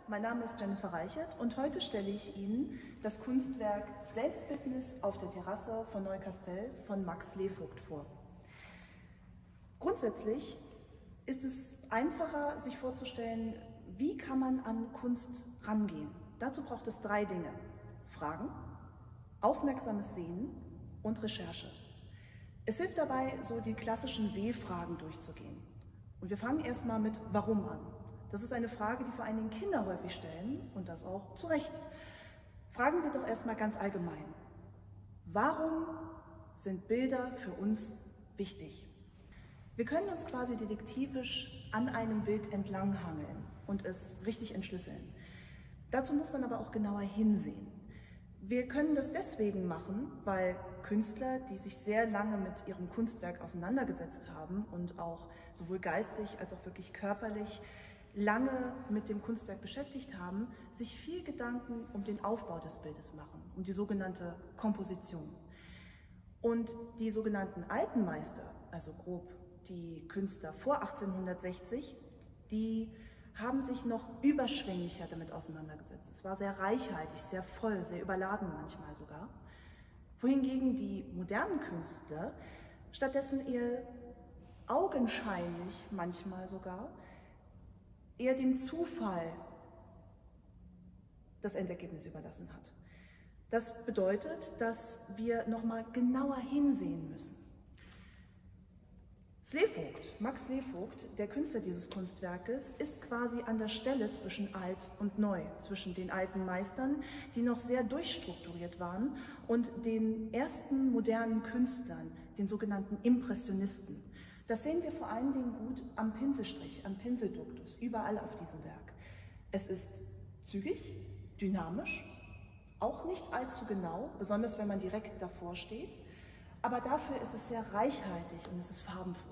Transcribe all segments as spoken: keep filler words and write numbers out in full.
mein Name ist Jennifer Reichert und heute stelle ich Ihnen das Kunstwerk Selbstbildnis auf der Terrasse von Neukastel von Max Levogt vor. Grundsätzlich ist es einfacher, sich vorzustellen, wie kann man an Kunst rangehen. Dazu braucht es drei Dinge: Fragen, aufmerksames Sehen und Recherche. Es hilft dabei, so die klassischen W-Fragen durchzugehen. Und wir fangen erstmal mit Warum an. Das ist eine Frage, die vor allen Dingen Kinder häufig stellen und das auch zu Recht. Fragen wir doch erstmal ganz allgemein. Warum sind Bilder für uns wichtig? Wir können uns quasi detektivisch an einem Bild entlanghangeln und es richtig entschlüsseln. Dazu muss man aber auch genauer hinsehen. Wir können das deswegen machen, weil Künstler, die sich sehr lange mit ihrem Kunstwerk auseinandergesetzt haben und auch sowohl geistig als auch wirklich körperlich lange mit dem Kunstwerk beschäftigt haben, sich viel Gedanken um den Aufbau des Bildes machen, um die sogenannte Komposition. Und die sogenannten alten Meister, also grob die Künstler vor achtzehnhundertsechzig, die haben sich noch überschwänglicher damit auseinandergesetzt. Es war sehr reichhaltig, sehr voll, sehr überladen manchmal sogar. Wohingegen die modernen Künstler stattdessen eher augenscheinlich manchmal sogar eher dem Zufall das Endergebnis überlassen hat. Das bedeutet, dass wir nochmal genauer hinsehen müssen. Levogt, Max Levogt, der Künstler dieses Kunstwerkes, ist quasi an der Stelle zwischen alt und neu, zwischen den alten Meistern, die noch sehr durchstrukturiert waren, und den ersten modernen Künstlern, den sogenannten Impressionisten. Das sehen wir vor allen Dingen gut am Pinselstrich, am Pinselduktus, überall auf diesem Werk. Es ist zügig, dynamisch, auch nicht allzu genau, besonders wenn man direkt davor steht, aber dafür ist es sehr reichhaltig und es ist farbenfroh.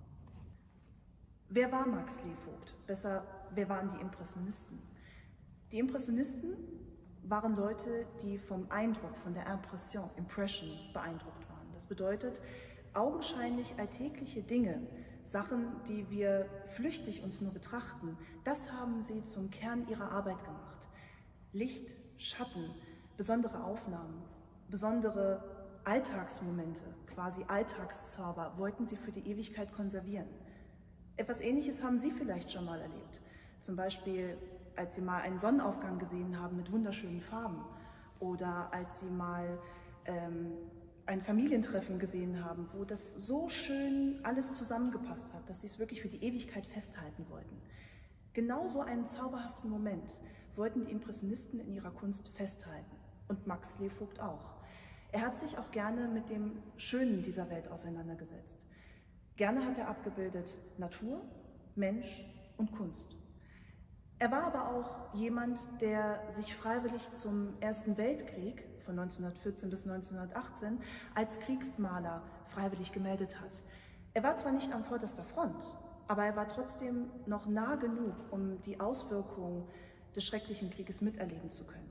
Wer war Max Levogt? Besser, wer waren die Impressionisten? Die Impressionisten waren Leute, die vom Eindruck, von der Impression, Impression beeindruckt waren. Das bedeutet, augenscheinlich alltägliche Dinge, Sachen, die wir flüchtig uns nur betrachten, das haben sie zum Kern ihrer Arbeit gemacht. Licht, Schatten, besondere Aufnahmen, besondere Alltagsmomente, quasi Alltagszauber, wollten sie für die Ewigkeit konservieren. Etwas Ähnliches haben Sie vielleicht schon mal erlebt. Zum Beispiel, als Sie mal einen Sonnenaufgang gesehen haben mit wunderschönen Farben oder als Sie mal ähm, ein Familientreffen gesehen haben, wo das so schön alles zusammengepasst hat, dass Sie es wirklich für die Ewigkeit festhalten wollten. Genau so einen zauberhaften Moment wollten die Impressionisten in ihrer Kunst festhalten und Max Levogt auch. Er hat sich auch gerne mit dem Schönen dieser Welt auseinandergesetzt. Gerne hat er abgebildet Natur, Mensch und Kunst. Er war aber auch jemand, der sich freiwillig zum Ersten Weltkrieg von neunzehnhundertvierzehn bis neunzehnhundertachtzehn als Kriegsmaler freiwillig gemeldet hat. Er war zwar nicht an vorderster Front, aber er war trotzdem noch nah genug, um die Auswirkungen des schrecklichen Krieges miterleben zu können.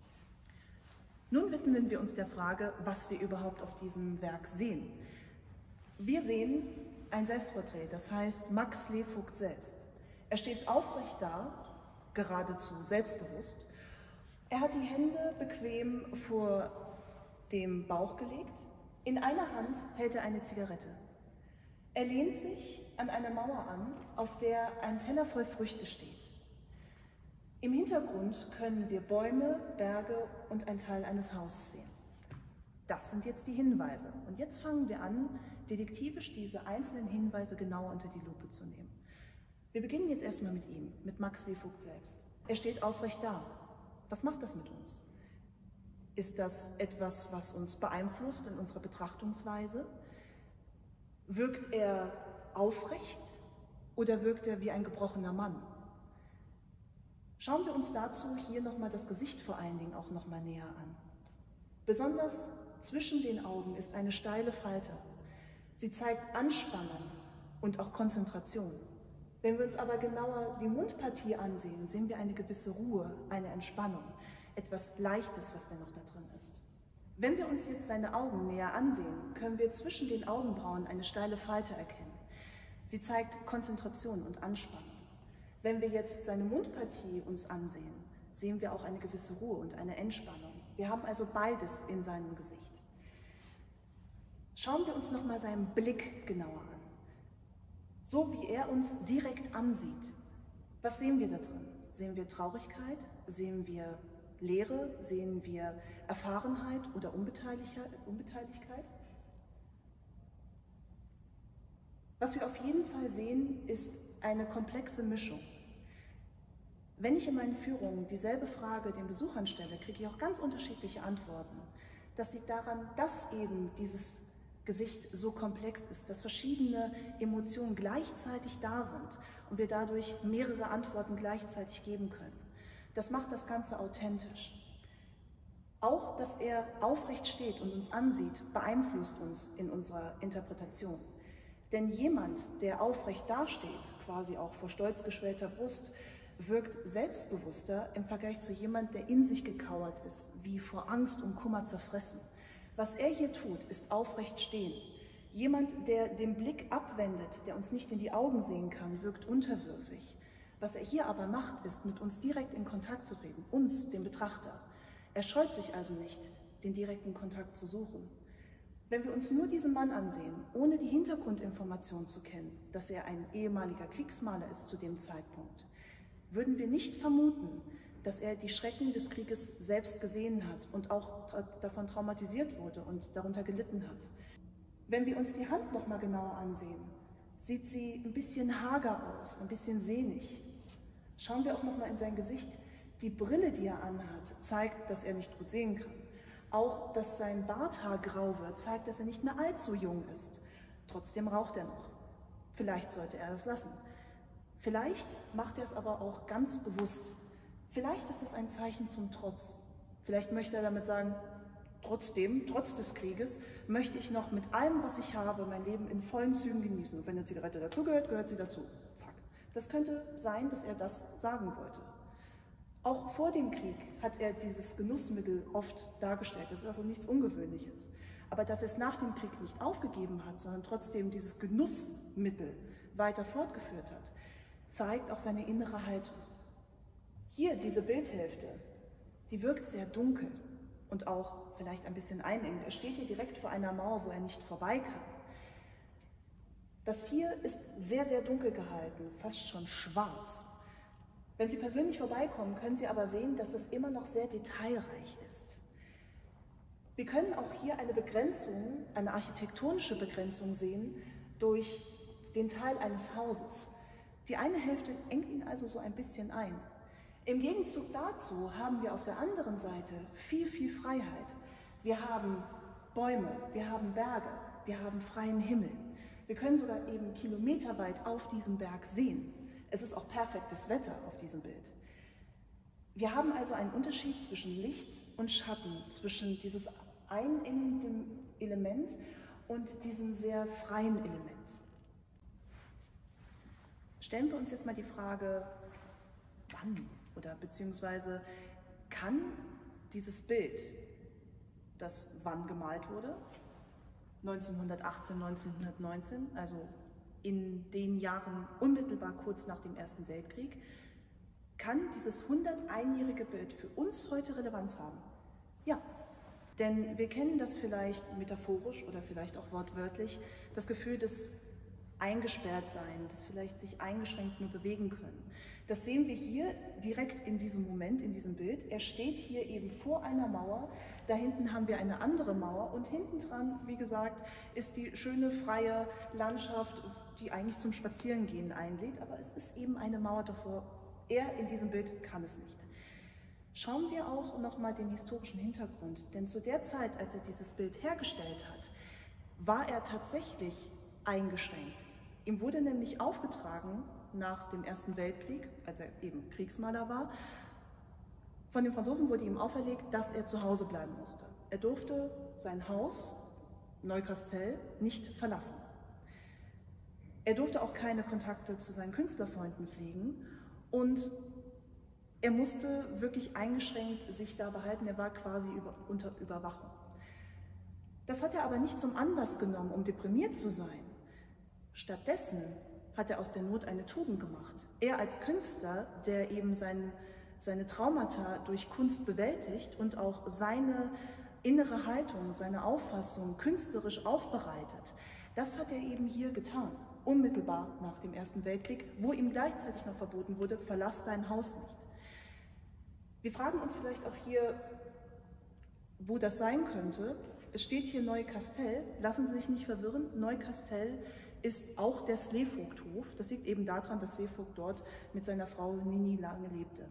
Nun widmen wir uns der Frage, was wir überhaupt auf diesem Werk sehen. Wir sehen ein Selbstporträt, das heißt Max Levogt selbst. Er steht aufrecht da, geradezu selbstbewusst. Er hat die Hände bequem vor dem Bauch gelegt. In einer Hand hält er eine Zigarette. Er lehnt sich an eine Mauer an, auf der ein Teller voll Früchte steht. Im Hintergrund können wir Bäume, Berge und einen Teil eines Hauses sehen. Das sind jetzt die Hinweise. Und jetzt fangen wir an, detektivisch diese einzelnen Hinweise genauer unter die Lupe zu nehmen. Wir beginnen jetzt erstmal mit ihm, mit Max Levogt selbst. Er steht aufrecht da. Was macht das mit uns? Ist das etwas, was uns beeinflusst in unserer Betrachtungsweise? Wirkt er aufrecht oder wirkt er wie ein gebrochener Mann? Schauen wir uns dazu hier nochmal das Gesicht vor allen Dingen auch nochmal näher an. Besonders zwischen den Augen ist eine steile Falte. Sie zeigt Anspannung und auch Konzentration. Wenn wir uns aber genauer die Mundpartie ansehen, sehen wir eine gewisse Ruhe, eine Entspannung, etwas Leichtes, was denn noch da drin ist. Wenn wir uns jetzt seine Augen näher ansehen, können wir zwischen den Augenbrauen eine steile Falte erkennen. Sie zeigt Konzentration und Anspannung. Wenn wir jetzt seine Mundpartie uns ansehen, sehen wir auch eine gewisse Ruhe und eine Entspannung. Wir haben also beides in seinem Gesicht. Schauen wir uns nochmal seinen Blick genauer an. So wie er uns direkt ansieht. Was sehen wir da drin? Sehen wir Traurigkeit? Sehen wir Leere? Sehen wir Erfahrenheit oder Unbeteiligkeit? Was wir auf jeden Fall sehen, ist eine komplexe Mischung. Wenn ich in meinen Führungen dieselbe Frage den Besuchern stelle, kriege ich auch ganz unterschiedliche Antworten. Das liegt daran, dass eben dieses Gesicht so komplex ist, dass verschiedene Emotionen gleichzeitig da sind und wir dadurch mehrere Antworten gleichzeitig geben können. Das macht das Ganze authentisch. Auch, dass er aufrecht steht und uns ansieht, beeinflusst uns in unserer Interpretation. Denn jemand, der aufrecht dasteht, quasi auch vor stolz geschwellter Brust, wirkt selbstbewusster im Vergleich zu jemand, der in sich gekauert ist, wie vor Angst und Kummer zerfressen. Was er hier tut, ist aufrecht stehen. Jemand, der den Blick abwendet, der uns nicht in die Augen sehen kann, wirkt unterwürfig. Was er hier aber macht, ist, mit uns direkt in Kontakt zu treten, uns, den Betrachter. Er scheut sich also nicht, den direkten Kontakt zu suchen. Wenn wir uns nur diesen Mann ansehen, ohne die Hintergrundinformation zu kennen, dass er ein ehemaliger Kriegsmaler ist zu dem Zeitpunkt, würden wir nicht vermuten, dass er die Schrecken des Krieges selbst gesehen hat und auch tra- davon traumatisiert wurde und darunter gelitten hat. Wenn wir uns die Hand noch mal genauer ansehen, sieht sie ein bisschen hager aus, ein bisschen sehnig. Schauen wir auch noch mal in sein Gesicht. Die Brille, die er anhat, zeigt, dass er nicht gut sehen kann. Auch, dass sein Barthaar grau wird, zeigt, dass er nicht mehr allzu jung ist. Trotzdem raucht er noch. Vielleicht sollte er das lassen. Vielleicht macht er es aber auch ganz bewusst. Vielleicht ist es ein Zeichen zum Trotz. Vielleicht möchte er damit sagen, trotzdem, trotz des Krieges, möchte ich noch mit allem, was ich habe, mein Leben in vollen Zügen genießen. Und wenn eine Zigarette dazugehört, gehört sie dazu. Zack. Das könnte sein, dass er das sagen wollte. Auch vor dem Krieg hat er dieses Genussmittel oft dargestellt. Das ist also nichts Ungewöhnliches. Aber dass er es nach dem Krieg nicht aufgegeben hat, sondern trotzdem dieses Genussmittel weiter fortgeführt hat, zeigt auch seine innere Haltung. Hier, diese Bildhälfte, die wirkt sehr dunkel und auch vielleicht ein bisschen einengend. Er steht hier direkt vor einer Mauer, wo er nicht vorbei kann. Das hier ist sehr, sehr dunkel gehalten, fast schon schwarz. Wenn Sie persönlich vorbeikommen, können Sie aber sehen, dass es immer noch sehr detailreich ist. Wir können auch hier eine Begrenzung, eine architektonische Begrenzung sehen durch den Teil eines Hauses. Die eine Hälfte engt ihn also so ein bisschen ein. Im Gegenzug dazu haben wir auf der anderen Seite viel, viel Freiheit. Wir haben Bäume, wir haben Berge, wir haben freien Himmel. Wir können sogar eben kilometerweit auf diesem Berg sehen. Es ist auch perfektes Wetter auf diesem Bild. Wir haben also einen Unterschied zwischen Licht und Schatten, zwischen dieses einengenden Element und diesem sehr freien Element. Stellen wir uns jetzt mal die Frage, wann oder beziehungsweise kann dieses Bild, das wann gemalt wurde, neunzehnhundertachtzehn, neunzehnhundertneunzehn, also in den Jahren unmittelbar kurz nach dem Ersten Weltkrieg, kann dieses hunderteinjährige Bild für uns heute Relevanz haben? Ja, denn wir kennen das vielleicht metaphorisch oder vielleicht auch wortwörtlich, das Gefühl des Eingesperrtsein, des vielleicht sich eingeschränkt nur bewegen können. Das sehen wir hier direkt in diesem Moment, in diesem Bild. Er steht hier eben vor einer Mauer, da hinten haben wir eine andere Mauer und hinten dran, wie gesagt, ist die schöne freie Landschaft, die eigentlich zum Spazierengehen einlädt, aber es ist eben eine Mauer davor. Er in diesem Bild kann es nicht. Schauen wir auch nochmal den historischen Hintergrund, denn zu der Zeit, als er dieses Bild hergestellt hat, war er tatsächlich eingeschränkt. Ihm wurde nämlich aufgetragen, nach dem Ersten Weltkrieg, als er eben Kriegsmaler war, von den Franzosen wurde ihm auferlegt, dass er zu Hause bleiben musste. Er durfte sein Haus, Neukastel, nicht verlassen. Er durfte auch keine Kontakte zu seinen Künstlerfreunden pflegen und er musste wirklich eingeschränkt sich da behalten, er war quasi über, unter Überwachung. Das hat er aber nicht zum Anlass genommen, um deprimiert zu sein. Stattdessen hat er aus der Not eine Tugend gemacht. Er als Künstler, der eben sein, seine Traumata durch Kunst bewältigt und auch seine innere Haltung, seine Auffassung künstlerisch aufbereitet, das hat er eben hier getan, unmittelbar nach dem Ersten Weltkrieg, wo ihm gleichzeitig noch verboten wurde, verlass dein Haus nicht. Wir fragen uns vielleicht auch hier, wo das sein könnte. Es steht hier Neukastel, lassen Sie sich nicht verwirren, Neukastel ist auch der Sleevogthof. Das liegt eben daran, dass Sleevogt dort mit seiner Frau Nini lange lebte.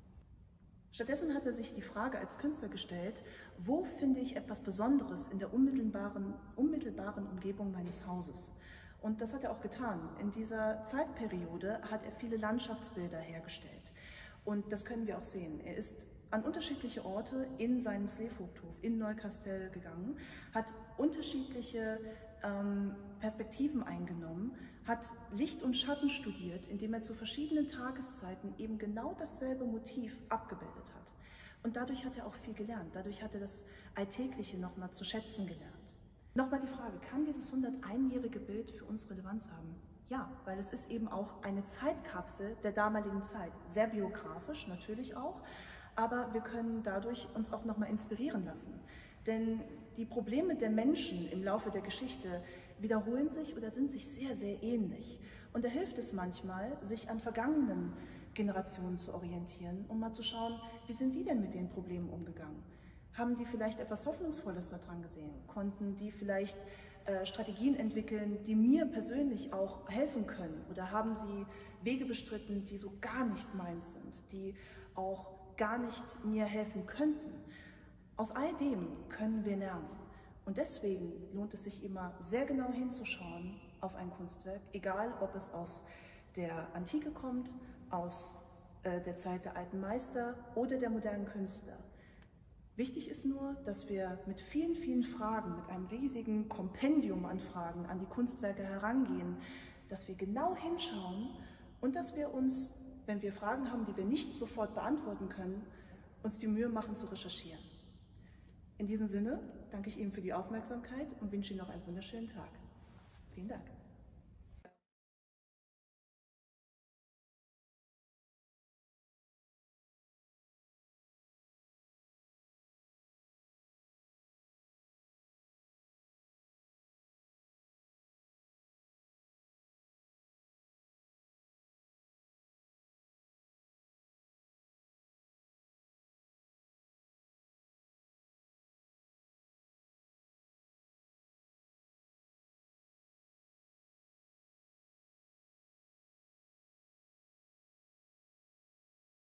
Stattdessen hat er sich die Frage als Künstler gestellt, wo finde ich etwas Besonderes in der unmittelbaren, unmittelbaren Umgebung meines Hauses? Und das hat er auch getan. In dieser Zeitperiode hat er viele Landschaftsbilder hergestellt. Und das können wir auch sehen. Er ist an unterschiedliche Orte in seinem Sleevogthof, in Neukastel gegangen, hat unterschiedliche ähm, Perspektiven eingenommen, hat Licht und Schatten studiert, indem er zu verschiedenen Tageszeiten eben genau dasselbe Motiv abgebildet hat. Und dadurch hat er auch viel gelernt, dadurch hat er das Alltägliche nochmal zu schätzen gelernt. Nochmal die Frage, kann dieses hunderteinjährige Bild für uns Relevanz haben? Ja, weil es ist eben auch eine Zeitkapsel der damaligen Zeit, sehr biografisch natürlich auch, aber wir können dadurch uns auch nochmal inspirieren lassen. Denn die Probleme der Menschen im Laufe der Geschichte wiederholen sich oder sind sich sehr, sehr ähnlich. Und da hilft es manchmal, sich an vergangenen Generationen zu orientieren, um mal zu schauen, wie sind die denn mit den Problemen umgegangen? Haben die vielleicht etwas Hoffnungsvolles daran gesehen? Konnten die vielleicht äh, Strategien entwickeln, die mir persönlich auch helfen können? Oder haben sie Wege bestritten, die so gar nicht meins sind, die auch gar nicht mir helfen könnten? Aus all dem können wir lernen. Und deswegen lohnt es sich immer sehr genau hinzuschauen auf ein Kunstwerk, egal ob es aus der Antike kommt, aus äh, der Zeit der alten Meister oder der modernen Künstler. Wichtig ist nur, dass wir mit vielen, vielen Fragen, mit einem riesigen Kompendium an Fragen an die Kunstwerke herangehen, dass wir genau hinschauen und dass wir uns, wenn wir Fragen haben, die wir nicht sofort beantworten können, uns die Mühe machen zu recherchieren. In diesem Sinne danke ich Ihnen für die Aufmerksamkeit und wünsche Ihnen noch einen wunderschönen Tag. Vielen Dank.